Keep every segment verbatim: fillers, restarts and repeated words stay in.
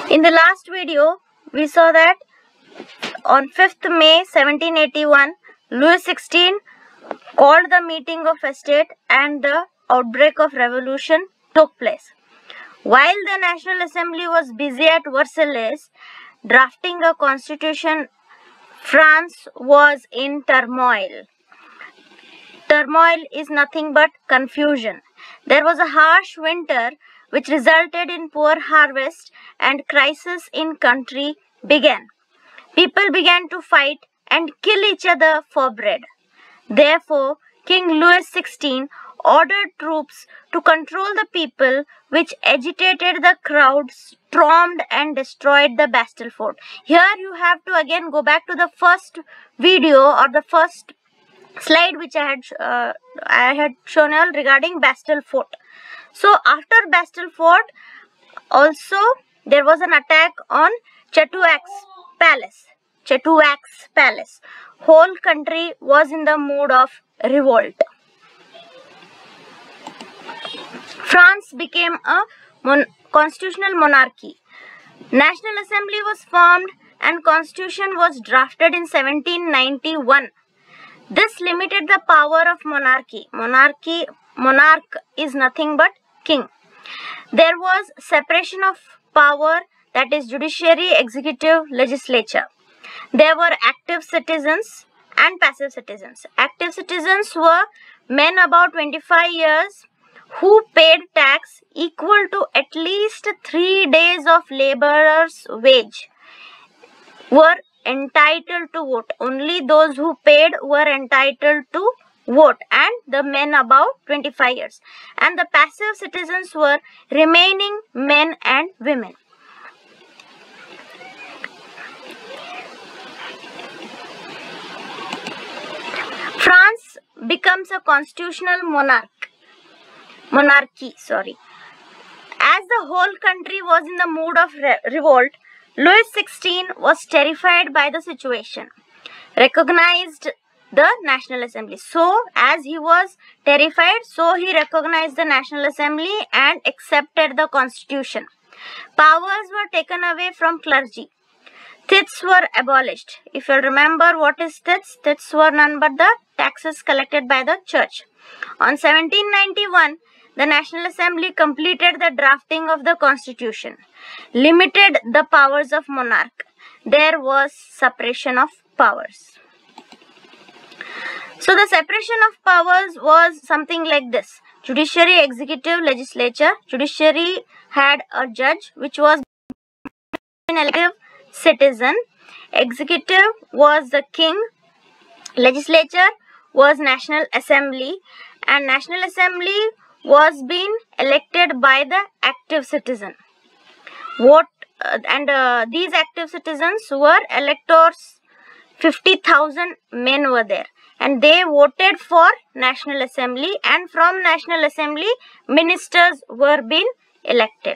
In the last video, we saw that on fifth May seventeen eighty-one, Louis the sixteenth called the meeting of estate and the outbreak of revolution took place. While the National Assembly was busy at Versailles drafting a constitution, France was in turmoil. Turmoil is nothing but confusion. There was a harsh winter which resulted in poor harvest, and crisis in country began. People began to fight and kill each other for bread. Therefore, King Louis the sixteenth ordered troops to control the people, which agitated the crowd, stormed and destroyed the Bastille Fort. Here you have to again go back to the first video or the first slide which I had uh, I had shown you regarding Bastille Fort. So after Bastille Fort, also there was an attack on Châteauneuf's palace. Châteauneuf's palace. Whole country was in the mood of revolt. France became a mon constitutional monarchy. National Assembly was formed and constitution was drafted in seventeen ninety-one. This limited the power of monarchy. Monarchy, monarch is nothing but king. There was separation of power, that is judiciary, executive, legislature. There were active citizens and passive citizens. Active citizens were men about twenty-five years who paid tax equal to at least three days of laborer's wage, were entitled to vote. Only those who paid were entitled to vote, and the men above twenty-five years. And the passive citizens were remaining men and women. France becomes a constitutional monarch. Monarchy, sorry. As the whole country was in the mood of re revolt, Louis the sixteenth was terrified by the situation, recognized the National Assembly. So, as he was terrified, so he recognized the National Assembly and accepted the constitution. Powers were taken away from clergy. Tithes were abolished. If you remember what is tithes, tithes were none but the taxes collected by the church. On seventeen ninety-one, the National Assembly completed the drafting of the constitution, limited the powers of monarch. There was separation of powers. So the separation of powers was something like this. Judiciary, executive, legislature. Judiciary had a judge which was an elective citizen. Executive was the king. Legislature was National Assembly, and National Assembly was being elected by the active citizen. Vote uh, and uh, these active citizens were electors. fifty thousand men were there, and they voted for National Assembly, and from National Assembly ministers were being elected.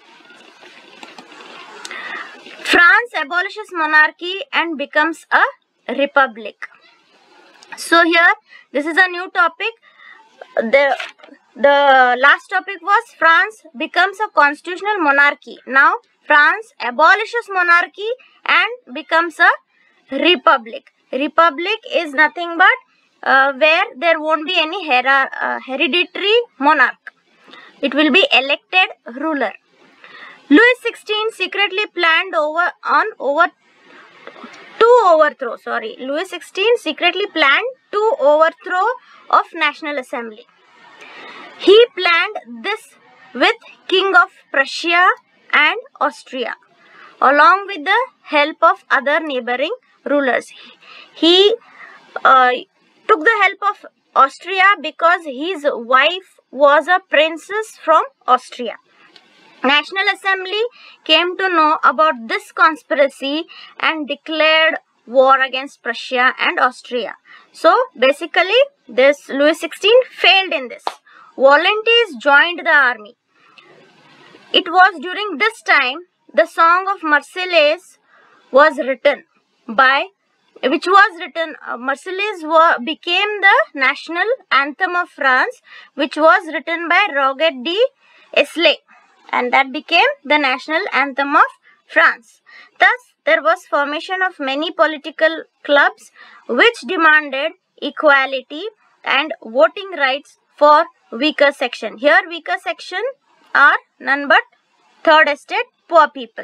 France abolishes monarchy and becomes a republic. So here this is a new topic. The The last topic was France becomes a constitutional monarchy. Now France abolishes monarchy and becomes a republic. Republic is nothing but uh, where there won't be any her uh, hereditary monarch. It will be elected ruler. Louis the sixteenth secretly planned over on over two overthrow. Sorry, Louis the sixteenth secretly planned two overthrow of National Assembly. He planned this with King of Prussia and Austria, along with the help of other neighboring rulers. He uh, took the help of Austria because his wife was a princess from Austria. National Assembly came to know about this conspiracy and declared war against Prussia and Austria. So basically this Louis the sixteenth failed in this. Volunteers joined the army. It was during this time the song of Marseillaise was written by, which was written, uh, Marseillaise were, became the national anthem of France, which was written by Roger de Esclay, and that became the national anthem of France. Thus, there was formation of many political clubs which demanded equality and voting rights for weaker section. Here, weaker section are none but third estate poor people.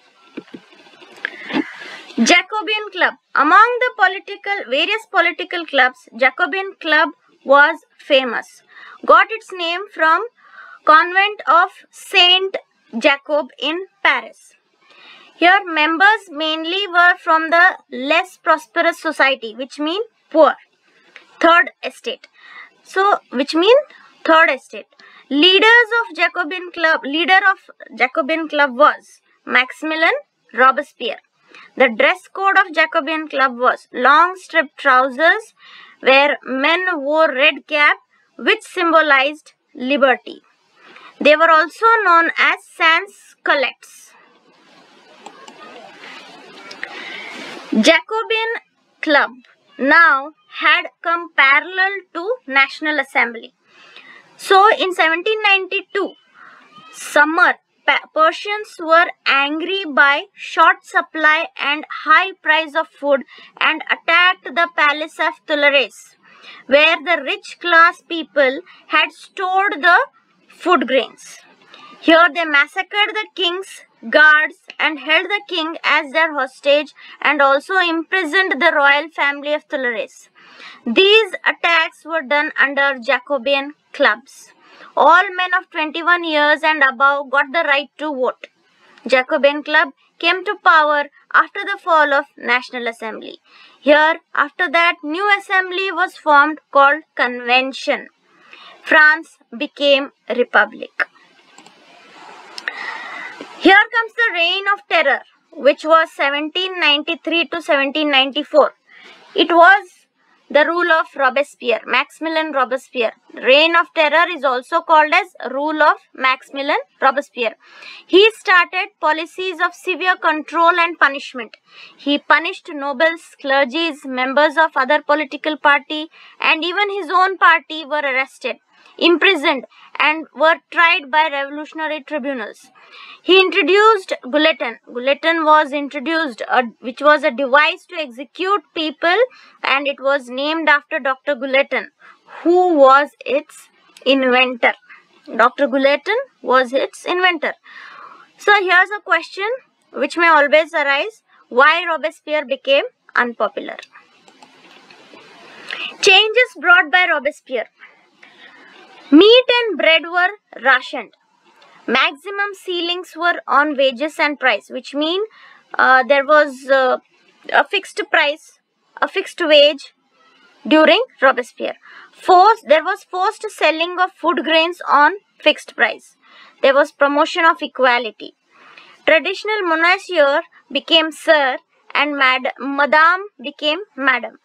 Jacobin Club. Among the political various political clubs, Jacobin Club was famous. Got its name from convent of Saint Jacob in Paris. Here members mainly were from the less prosperous society, which mean poor. Third estate. So which mean third estate. Leaders of Jacobin Club, leader of Jacobin Club was Maximilien Robespierre. The dress code of Jacobin Club was long striped trousers where men wore red cap which symbolized liberty. They were also known as sans culottes. Jacobin Club now had come parallel to National Assembly. So in seventeen ninety-two, summer, Persians were angry by short supply and high price of food and attacked the palace of Tuileries, where the rich class people had stored the food grains. Here they massacred the king's guards and held the king as their hostage and also imprisoned the royal family of Tuileries. These attacks were done under Jacobin clubs. All men of twenty-one years and above got the right to vote. Jacobin Club came to power after the fall of National Assembly. Here, after that, new assembly was formed called Convention. France became Republic. Here comes the Reign of Terror, which was seventeen ninety-three to seventeen ninety-four. It was the rule of Robespierre, Maximilien Robespierre. Reign of Terror is also called as rule of Maximilien Robespierre. He started policies of severe control and punishment. He punished nobles, clergies, members of other political party, and even his own party were arrested, imprisoned, and were tried by revolutionary tribunals. He introduced guillotine. Guillotine was introduced, uh, which was a device to execute people, and it was named after Doctor Guillotine, who was its inventor. Doctor Guillotine was its inventor. So here's a question which may always arise: why Robespierre became unpopular? Changes brought by Robespierre. Meat and bread were rationed. Maximum ceilings were on wages and price, which mean uh, there was uh, a fixed price, a fixed wage during Robespierre. Forced, there was forced selling of food grains on fixed price. There was promotion of equality. Traditional monsieur became sir and mad, madame became madam.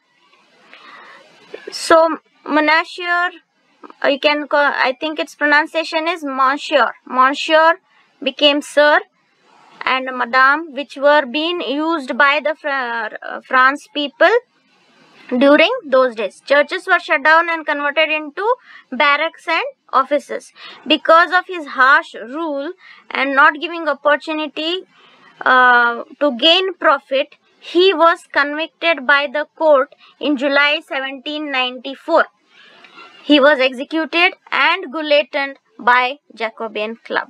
So monsieur, you can call, I think its pronunciation is monsieur. Monsieur became sir and madame, which were being used by the uh, France people during those days. Churches were shut down and converted into barracks and offices. Because of his harsh rule and not giving opportunity uh, to gain profit, he was convicted by the court in July seventeen ninety-four. He was executed and guillotined by Jacobin Club.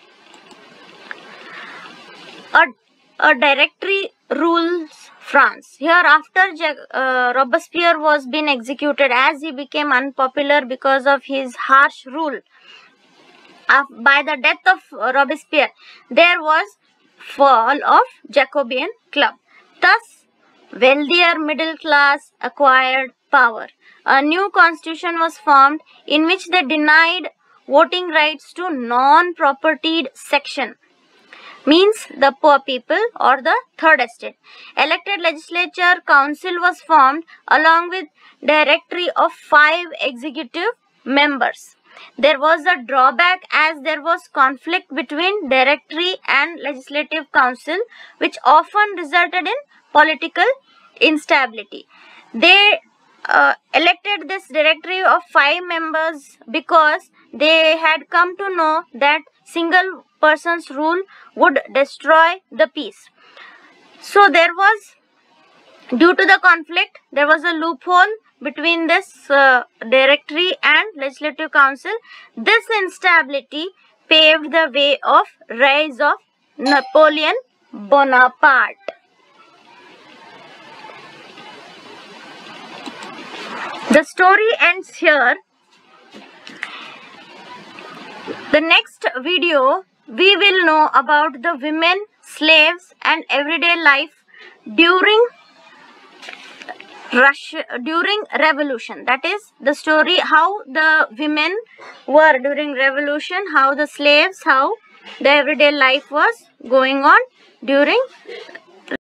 A, a directory rules France. Here, after uh, Robespierre was being executed, as he became unpopular because of his harsh rule, uh, by the death of Robespierre, there was fall of Jacobin Club. Thus, wealthier middle class acquired power. A new constitution was formed in which they denied voting rights to non-propertied section, means the poor people or the third estate. Elected legislature council was formed along with directory of five executive members. There was a drawback as there was conflict between directory and legislative council, which often resulted in political instability. They uh, elected this directory of five members because they had come to know that single person's rule would destroy the peace. So there was, due to the conflict, there was a loophole between this uh, directory and legislative council. This instability paved the way of rise of Napoleon Bonaparte. The story ends here. The next video we will know about the women, slaves and everyday life during Russia, during revolution. That is the story how the women were during revolution, how the slaves, how the everyday life was going on during